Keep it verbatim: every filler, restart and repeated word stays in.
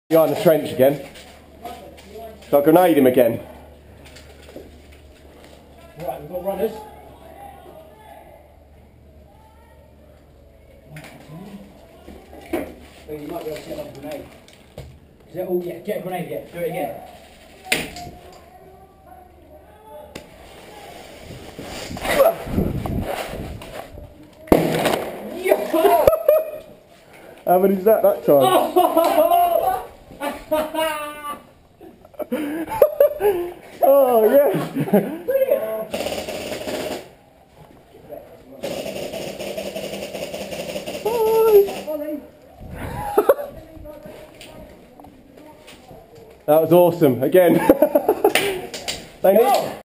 Behind the trench again. Got to grenade him again. Right, we've got runners. So you might be able to set up a grenade. Is that all? Yeah, get a grenade again. Do it again. How many's that that time? Oh, yes! That was awesome. Again. Thank you.